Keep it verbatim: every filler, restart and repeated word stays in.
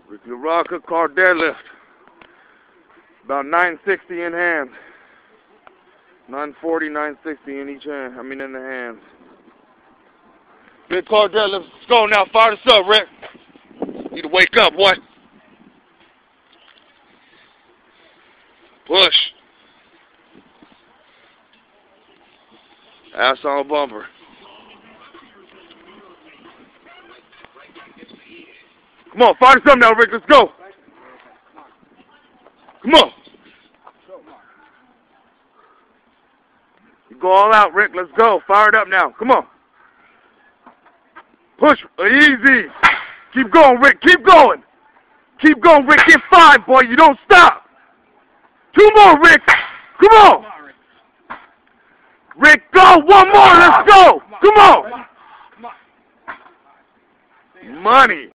Rick LaRocca car deadlift. About nine sixty in hands. nine forty, nine sixty in each hand. I mean in the hands. Big car deadlift. Let's go now. Fire this up, Rick. Need to wake up, what? Push. Ass on a bumper. Come on, fire this up now, Rick. Let's go. Come on. You go all out, Rick. Let's go. Fire it up now. Come on. Push. Easy. Keep going, Rick. Keep going. Keep going, Rick. Get five, boy. You don't stop. Two more, Rick. Come on. Rick, go. One more. Let's go. Come on. Money.